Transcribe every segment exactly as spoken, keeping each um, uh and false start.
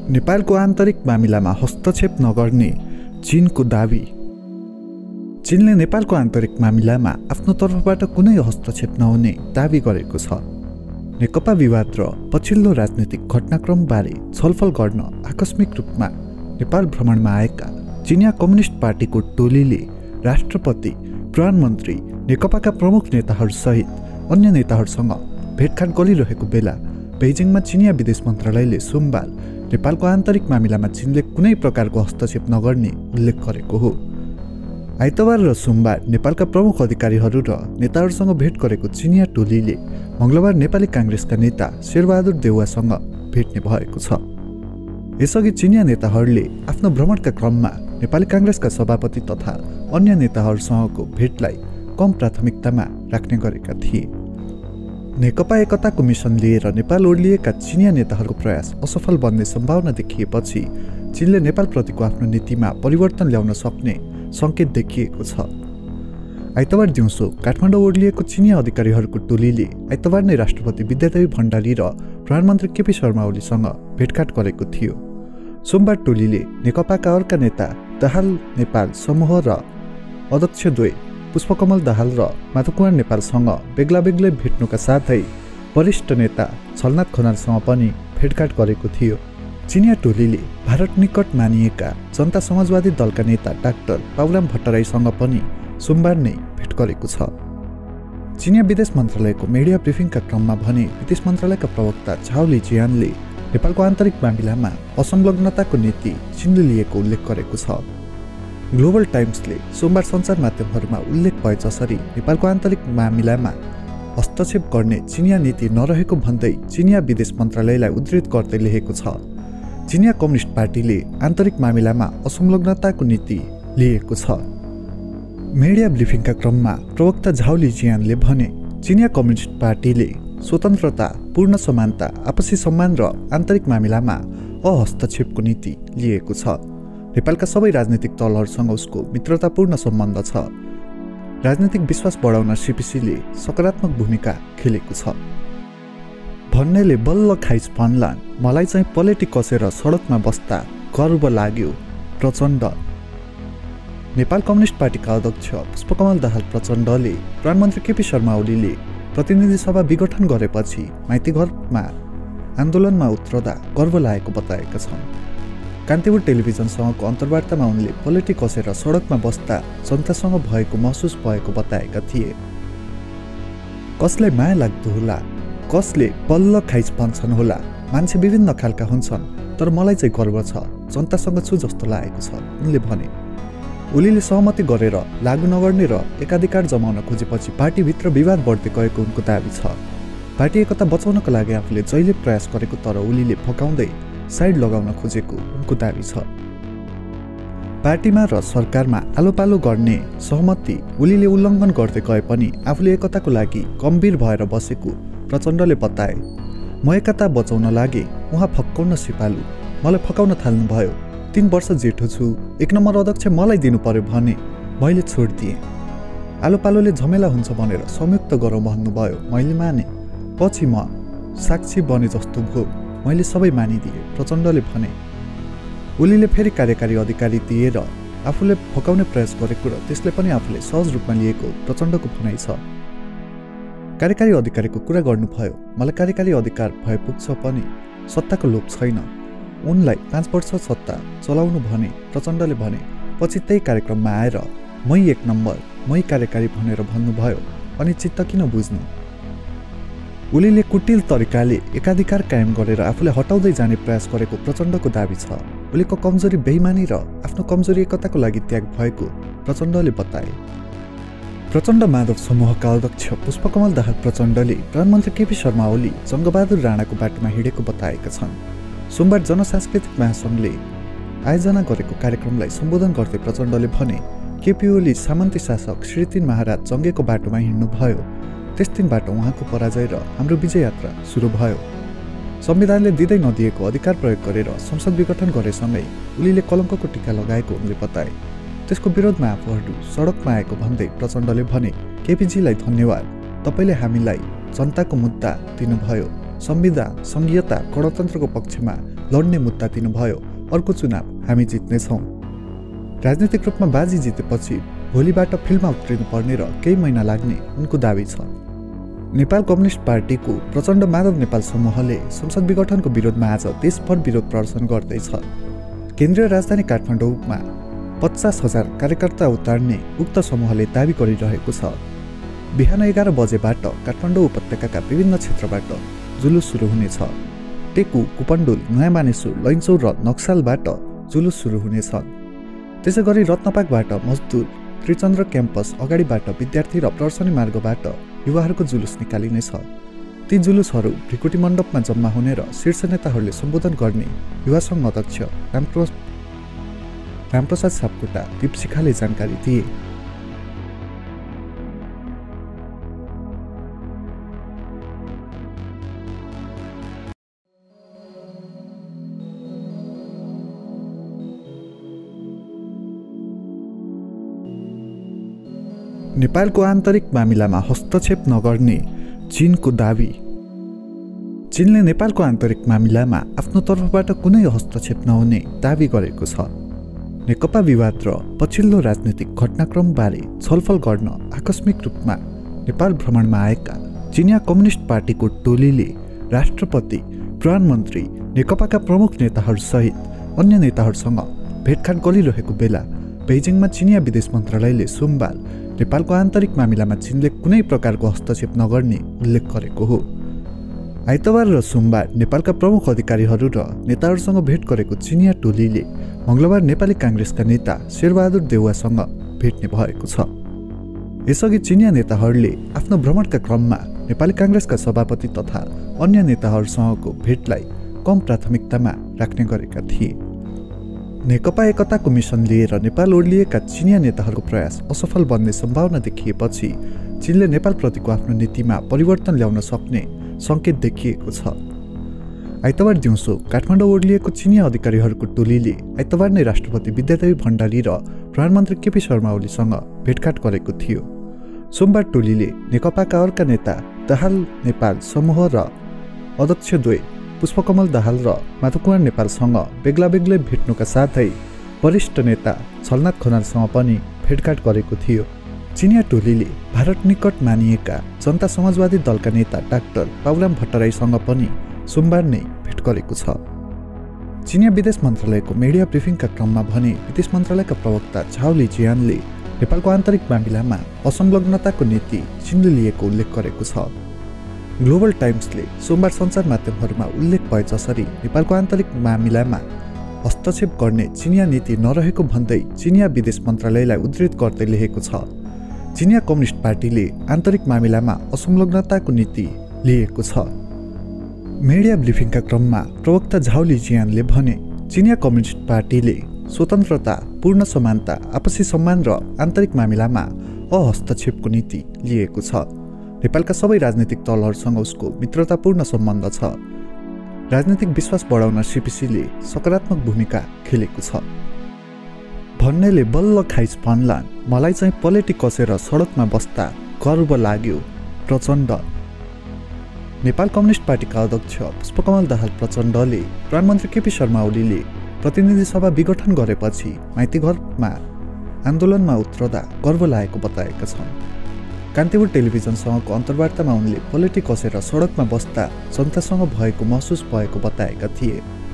नेपालको आन्तरिक मामिलामा हस्तक्षेप नगर्ने चीनको दाबी। चीनले नेपालको आन्तरिक मामिलामा आफ्नो तर्फबाट कुनै हस्तक्षेप नहुने दाबी गरेको छ। नेकपा विवाद र पछिल्लो राजनीतिक घटनाक्रमबारे छलफल गर्न आकस्मिक रूपमा नेपाल भ्रमणमा आएका चिनिया कम्युनिस्ट पार्टीको टोलीले राष्ट्रपति, प्रधानमन्त्री, नेकपाका प्रमुख नेताहरूसहित अन्य नेताहरूसँग भेटघाट गरिरहेको बेला बेजिङमा चिनिया विदेश मन्त्रालयले सोमबार नेपालको आन्तरिक मामिलामा चीनले कुनै प्रकारको हस्तक्षेप नगर्ने उल्लेख गरेको हो। आइतबार र सोमबार नेपालका प्रमुख अधिकारीहरू र नेताहरूसँग भेट गरेको चिनिया टोलीले मङ्गलबार नेपाली काङ्ग्रेसका नेता शेरबहादुर देउवासँग भेट्ने भएको छ। यसअघि चिनिया नेताहरूले आफ्नो भ्रमणका क्रममा नेपाली काङ्ग्रेसका सभापति तथा अन्य नेताहरूसँगको भेटलाई कम प्राथमिकतामा राख्ने गरेका थिए। नेकपा एकताको मिसन लिएर नेपाल ओर्लिएका चिनिया नेताहरूको प्रयास असफल बन्ने सम्भावना देखिएपछि चीनले नेपालप्रतिको आफ्नो नीतिमा परिवर्तन ल्याउन सक्ने सङ्केत देखिएको छ। आइतबार दिउँसो काठमाडौँ ओर्लिएको चिनिया अधिकारीहरूको टोलीले आइतबार नै राष्ट्रपति विद्यादेवी भण्डारी र प्रधानमन्त्री केपी शर्मा ओलीसँग भेटघाट गरेको थियो। सोमबार टोलीले नेकपाका अर्का नेता दाहाल नेपाल समूह र अध्यक्षद्वय पुष्पकमल दाहाल र माधवकुमार नेपालसँग बेग्ला बेग्लै भेट्नुका साथै वरिष्ठ नेता छलनाथ खनालसँग पनि भेटघाट गरेको थियो। चिनिया टोलीले भारत निकट मानिएका जनता समाजवादी दलका नेता डाक्टर बाबुराम भट्टराईसँग पनि सोमबार नै भेट गरेको छ। चिनिया विदेश मन्त्रालयको मिडिया ब्रिफिङका क्रममा भने विदेश मन्त्रालयका प्रवक्ता झाओ लिजियानले नेपालको आन्तरिक मामिलामा असंलग्नताको नीति चीनले लिएको उल्लेख गरेको छ। ग्लोबल टाइम्सले सोमबार सञ्चार माध्यमहरूमा उल्लेख भए जसरी नेपालको आन्तरिक मामिलामा हस्तक्षेप गर्ने चिनिया नीति नरहेको भन्दै चिनिया विदेश मन्त्रालयलाई उद्धृत गर्दै लेखेको छ। चिनिया कम्युनिस्ट पार्टीले आन्तरिक मामिलामा असंलग्नताको नीति लिएको छ। मिडिया ब्रिफिङका क्रममा प्रवक्ता झाओ लिजियानले भने चिनिया कम्युनिस्ट पार्टीले स्वतन्त्रता, पूर्ण समानता, आपसी सम्मान र आन्तरिक मामिलामा अहस्तक्षेपको नीति लिएको छ। नेपालका सबै राजनीतिक दलहरूसँग उसको मित्रतापूर्ण सम्बन्ध छ। राजनीतिक विश्वास बढाउन सीपीसीले सकारात्मक भूमिका खेलेको छ भन्नेले बल्ल खाइज भन्लान्, मलाई चाहिँ पलेटी कसेर सडकमा बस्दा गर्व लाग्यो प्रचण्ड। नेपाल कम्युनिस्ट पार्टीका अध्यक्ष पुष्पकमल दाहाल प्रचण्डले प्रधानमन्त्री केपी शर्मा ओलीले प्रतिनिधि सभा विघटन गरेपछि माइतीघरमा आन्दोलनमा उत्रदा गर्व लागेको बताएका छन्। कान्तिपुर टेलिभिजनसँगको अन्तर्वार्तामा उनले पलेटी कसेर सडकमा बस्दा जनतासँग भएको महसुस भएको बताएका थिए। कसलाई माया लाग्दो होला, कसले बल्ल खाइज भन्छन् होला, मान्छे विभिन्न खालका हुन्छन्, तर मलाई चाहिँ गर्व छ, जनतासँग छु जस्तो लागेको छ उनले भने। ओलीले सहमति गरेर लागू नगर्ने र एकाधिकार जमाउन खोजेपछि पार्टीभित्र विवाद बढ्दै गएको उनको दाबी छ। पार्टी एकता बचाउनका लागि आफूले जहिले प्रयास गरेको तर ओलीले फकाउँदै साइड लगाउन खोजेको उनको दाबी छ। पार्टीमा र सरकारमा आलोपालो गर्ने सहमति ओलीले उल्लङ्घन गर्दै गए पनि आफूले एकताको लागि गम्भीर भएर बसेको प्रचण्डले बताए। म एकता बचाउन लागे, उहाँ फक्काउन सिपालु, मलाई फकाउन थाल्नुभयो। तीन वर्ष जेठो छु, एक नम्बर अध्यक्ष मलाई दिनु पर्यो भने मैले छोडिदिएँ। आलोपालोले झमेला हुन्छ भनेर संयुक्त गरौँ भन्नुभयो, मैले माने। पछि म साक्षी बने जस्तो भयो, मैले सबै मानिदिएँ प्रचण्डले भने। ओलीले फेरि कार्यकारी अधिकारी दिएर आफूले फकाउने प्रयास गरेको र त्यसले पनि आफूले सहज रूपमा लिएको प्रचण्डको भनाइ छ। कार्यकारी अधिकारीको कुरा गर्नुभयो, मलाई कार्यकारी अधिकार भए पुग्छ पनि सत्ताको लोभ छैन। उनलाई पाँच वर्ष सत्ता चलाउनु भने प्रचण्डले भने। पछि त्यही कार्यक्रममा आएर मै एक नम्बर, मै कार्यकारी भनेर भन्नुभयो, अनि चित्त किन बुझ्नु। ओलीले कुटिल तरिकाले एकाधिकार कायम गरेर आफूले हटाउँदै जाने प्रयास गरेको प्रचण्डको दाबी छ। ओलीको कमजोरी बेइमानी र आफ्नो कमजोरी एकताको लागि त्याग भएको प्रचण्डले बताए। प्रचण्ड माधव समूहका अध्यक्ष पुष्पकमल दाहाल प्रचण्डले प्रधानमन्त्री केपी शर्मा ओली जङ्गबहादुर राणाको बाटोमा हिँडेको बताएका छन्। सोमबार जनसांस्कृतिक महासङ्घले आयोजना गरेको कार्यक्रमलाई सम्बोधन गर्दै प्रचण्डले भने, केपी ओली सामन्ती शासक श्री तीन महाराज जङ्गेको बाटोमा हिँड्नुभयो। त्यस दिनबाट उहाँको पराजय र हाम्रो विजय यात्रा सुरु भयो। संविधानले दिँदै नदिएको अधिकार प्रयोग गरेर संसद विघटन गरेसँगै ओलीले कलङ्कको टीका लगाएको उनले बताए। त्यसको विरोधमा आफूहरू सडकमा आएको भन्दै प्रचण्डले भने, केपीजीलाई धन्यवाद, तपाईँले हामीलाई जनताको मुद्दा दिनुभयो। संविधान, संघीयता, गणतन्त्रको पक्षमा लड्ने मुद्दा दिनुभयो, अर्को चुनाव हामी जित्नेछौँ। राजनीतिक रूपमा बाजी जितेपछि भोलिबाट फिल्डमा उत्रिनु पर्ने र केही महिना लाग्ने उनको दावी छ। नेपाल कम्युनिस्ट पार्टीको प्रचण्ड माधव नेपाल समूहले संसद विघटनको विरोधमा आज देशभर विरोध प्रदर्शन गर्दैछ। केन्द्रीय राजधानी काठमाडौँमा पचास हजार कार्यकर्ता उतार्ने उक्त समूहले दावी गरिरहेको छ। बिहान एघार बजेबाट काठमाडौँ उपत्यकाका विभिन्न क्षेत्रबाट जुलुस सुरु हुनेछ। टेकु, कुपण्डुल, नयाँ मानेश्वर, लैनचौर र नक्सालबाट जुलुस सुरु हुनेछ। त्यसै गरी रत्नपाकबाट मजदुर, त्रिचन्द्र क्याम्पस अगाडिबाट विद्यार्थी र प्रदर्शनी मार्गबाट युवाहरूको जुलुस निकालिनेछ। ती जुलुसहरू भृकुटी मण्डपमा जम्मा हुने र शीर्ष नेताहरूले सम्बोधन गर्ने युवा सङ्घ अध्यक्ष रामप्रसाद सापकोटा दीपशिखाले जानकारी दिए। नेपालको आन्तरिक मामिलामा हस्तक्षेप नगर्ने चीनको दावी। चीनले नेपालको आन्तरिक मामिलामा आफ्नो तर्फबाट कुनै हस्तक्षेप नहुने दावी गरेको छ। नेकपा विवाद र पछिल्लो राजनीतिक घटनाक्रमबारे छलफल गर्न आकस्मिक रूपमा नेपाल भ्रमणमा आएका चिनिया कम्युनिस्ट पार्टीको टोलीले राष्ट्रपति, प्रधानमन्त्री, नेकपाका प्रमुख नेताहरूसहित अन्य नेताहरूसँग भेटघाट गरिरहेको बेला बेजिङमा चिनिया विदेश मन्त्रालयले सोमबार नेपालको आन्तरिक मामिलामा चीनले कुनै प्रकारको हस्तक्षेप नगर्ने उल्लेख गरेको हो। आइतबार र सोमबार नेपालका प्रमुख अधिकारीहरू र नेताहरूसँग भेट गरेको चिनिया टोलीले मङ्गलबार नेपाली काङ्ग्रेसका नेता शेरबहादुर देउवासँग भेट्ने भएको छ। यसअघि चिनिया नेताहरूले आफ्नो भ्रमणका क्रममा नेपाली काङ्ग्रेसका सभापति तथा अन्य नेताहरूसँगको भेटलाई कम प्राथमिकतामा राख्ने गरेका थिए। नेकपा एकताको मिसन लिएर नेपाल ओर्लिएका चिनिया नेताहरूको प्रयास असफल बन्ने सम्भावना देखिएपछि चीनले नेपालप्रतिको आफ्नो नीतिमा परिवर्तन ल्याउन सक्ने सङ्केत देखिएको छ। आइतबार दिउँसो काठमाडौँ ओर्लिएको चिनिया अधिकारीहरूको टोलीले आइतबार नै राष्ट्रपति विद्यादेवी भण्डारी र प्रधानमन्त्री केपी शर्मा ओलीसँग भेटघाट गरेको थियो। सोमबार टोलीले नेकपाका अर्का नेता दाहाल नेपाल समूह र अध्यक्षद्वय पुष्पकमल दाहाल र माधवकुमार नेपालसँग बेग्ला बेग्लै भेट्नुका साथै वरिष्ठ नेता छलनाथ खनालसँग पनि भेटघाट गरेको थियो। चिनिया टोलीले भारत निकट मानिएका जनता समाजवादी दलका नेता डाक्टर पाउराम भट्टराईसँग पनि सोमबार नै भेट गरेको छ। चिनिया विदेश मन्त्रालयको मिडिया ब्रिफिङका क्रममा भने विदेश मन्त्रालयका प्रवक्ता झाओली जियानले नेपालको आन्तरिक मामिलामा असंलग्नताको नीति चीनले लिएको उल्लेख गरेको छ। ग्लोबल टाइम्सले सोमबार सञ्चार माध्यमहरूमा उल्लेख भए जसरी नेपालको आन्तरिक मामिलामा हस्तक्षेप गर्ने चिनिया नीति नरहेको भन्दै चिनिया विदेश मन्त्रालयलाई उद्धृत गर्दै लेखेको छ। चिनिया कम्युनिस्ट पार्टीले आन्तरिक मामिलामा असंलग्नताको नीति लिएको छ। मिडिया ब्रिफिङका क्रममा प्रवक्ता झाओली जियानले भने चिनिया कम्युनिस्ट पार्टीले स्वतन्त्रता, पूर्ण समानता, आपसी सम्मान र आन्तरिक मामिलामा अहस्तक्षेपको नीति लिएको छ। नेपालका सबै राजनीतिक दलहरूसँग उसको मित्रतापूर्ण सम्बन्ध छ। राजनीतिक विश्वास बढाउन सीपीसीले सकारात्मक भूमिका खेलेको छ भन्नेले बल्ल खाइस भन्लान्, मलाई चाहिँ पलेटी कसेर सडकमा बस्दा गर्व लाग्यो प्रचण्ड। नेपाल कम्युनिस्ट पार्टीका अध्यक्ष पुष्पकमल दाहाल प्रचण्डले प्रधानमन्त्री केपी शर्मा ओलीले प्रतिनिधि सभा विघटन गरेपछि माइतीघरमा आन्दोलनमा उत्रदा गर्व लागेको बताएका छन्। कान्तिपुर टेलिभिजनसँगको अन्तर्वार्तामा उनले पलेटी कसेर सडकमा बस्दा जनतासँग भएको महसुस भएको बताएका थिए।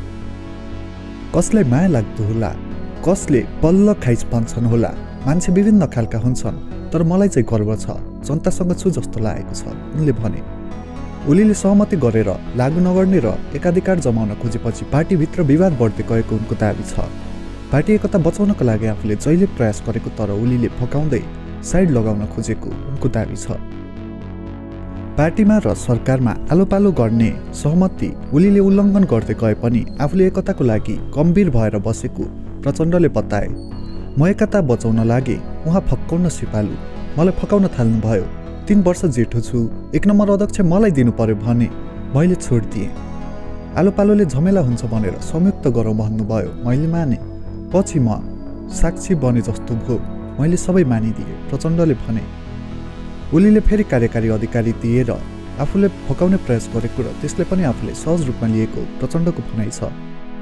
कसलाई माया लाग्दो होला, कसले बल्ल खाइस भन्छन् होला, मान्छे विभिन्न खालका हुन्छन्, तर मलाई चाहिँ गर्व छ, जनतासँग छु जस्तो लागेको छ उनले भने। ओलीले सहमति गरेर लागू नगर्ने र एकाधिकार जमाउन खोजेपछि पार्टीभित्र विवाद बढ्दै गएको उनको दावी छ। पार्टी एकता बचाउनका लागि आफूले जहिले प्रयास गरेको तर ओलीले फकाउँदै साइड लगाउन खोजेको उनको दावी छ। पार्टीमा र सरकारमा आलोपालो गर्ने सहमति ओलीले उल्लङ्घन गर्दै गए पनि आफूले एकताको लागि गम्भीर भएर बसेको प्रचण्डले बताए। म एकता बचाउन लागे, उहाँ फक्काउन सिपालु, मलाई फकाउन थाल्नुभयो। तीन वर्ष जेठो छु, एक नम्बर अध्यक्ष मलाई दिनु पर्यो भने मैले छोडिदिएँ। आलोपालोले झमेला हुन्छ भनेर संयुक्त गरौँ भन्नुभयो, मैले माने। पछि म साक्षी बने जस्तो भयो, मैले सबै मानिदिएँ प्रचण्डले भने। ओलीले फेरि कार्यकारी अधिकारी दिएर आफूले फकाउने प्रयास गरेको र त्यसले पनि आफूले सहज रूपमा लिएको प्रचण्डको भनाइ छ।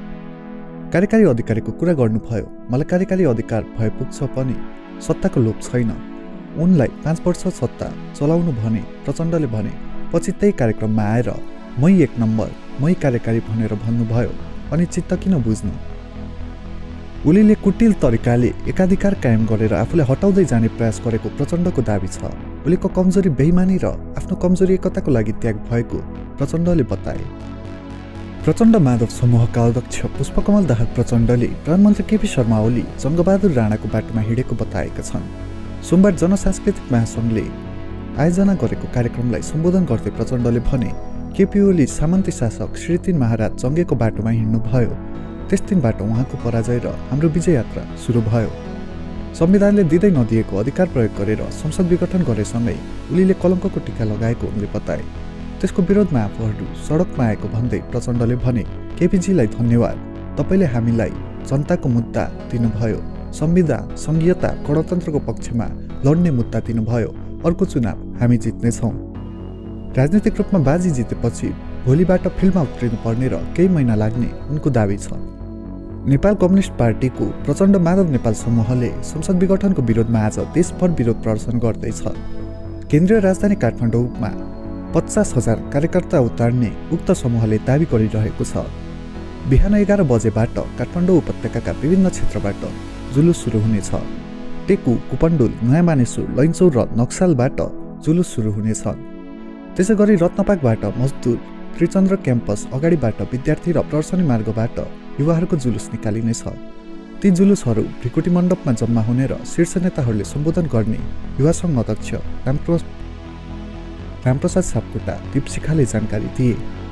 कार्यकारी अधिकारीको कुरा गर्नुभयो। मलाई कार्यकारी अधिकार भए पुग्छ पनि सत्ताको लोभ छैन। उनलाई पाँच वर्ष सत्ता चलाउनु भने प्रचण्डले भने पछि त्यही कार्यक्रममा आएर मै एक नम्बर मै कार्यकारी भनेर भन्नुभयो। अनि चित्त किन बुझ्नु? ओलीले कुटिल तरिकाले एकाधिकार कायम गरेर आफूलाई हटाउँदै जाने प्रयास गरेको प्रचण्डको दाबी छ। ओलीको कमजोरी बेइमानी र आफ्नो कमजोरी एकताको लागि त्याग भएको प्रचण्डले बताए। प्रचण्ड माधव समूहका अध्यक्ष पुष्पकमल दाहाल प्रचण्डले प्रधानमन्त्री केपी शर्मा ओली जङ्गबहादुर राणाको बाटोमा हिँडेको बताएका छन्। सोमबार जनसांस्कृतिक महासङ्घले आयोजना गरेको कार्यक्रमलाई सम्बोधन गर्दै प्रचण्डले भने केपी ओली सामन्ती शासक श्री तीन महाराज जङ्गेको बाटोमा हिँड्नुभयो। त्यस दिनबाट उहाँको पराजय र हाम्रो विजय यात्रा सुरु भयो। संविधानले दिँदै नदिएको अधिकार प्रयोग गरेर संसद विघटन गरेसँगै ओलीले कलङ्कको टीका लगाएको उनले बताए। त्यसको विरोधमा आफूहरू सडकमा आएको भन्दै प्रचण्डले भने केपीजीलाई धन्यवाद, तपाईँले हामीलाई जनताको मुद्दा दिनुभयो, संविधान संघीयता गणतन्त्रको पक्षमा लड्ने मुद्दा दिनुभयो। अर्को चुनाव हामी जित्नेछौँ। राजनीतिक रूपमा बाजी जितेपछि भोलिबाट फिल्डमा उत्रिनु पर्ने र केही महिना लाग्ने उनको दावी छ। नेपाल कम्युनिस्ट पार्टीको प्रचण्ड माधव नेपाल समूहले संसद विघटनको विरोधमा आज देशभर विरोध प्रदर्शन गर्दैछ। केन्द्रीय राजधानी काठमाडौँमा पचास हजार कार्यकर्ता उतार्ने उक्त समूहले दावी गरिरहेको छ। बिहान एघार बजेबाट काठमाडौँ उपत्यकाका विभिन्न क्षेत्रबाट जुलुस सुरु हुनेछ। टेकु, कुपण्डुल, नयाँ मानेश्वर, लैनचौर र नक्सालबाट जुलुस सुरु हुनेछ। त्यसै गरी रत्नपाकबाट मजदुर, त्रिचन्द्र क्याम्पस अगाडिबाट विद्यार्थी र प्रदर्शनी मार्गबाट युवाहरूको जुलुस निकालिनेछ। ती जुलुसहरू भ्रिकुटी मण्डपमा जम्मा हुने र शीर्ष नेताहरूले सम्बोधन गर्ने युवा सङ्घ अध्यक्ष रामप्रसाद रामप्रसाद सापकोटा दीपशिखाले जानकारी दिए।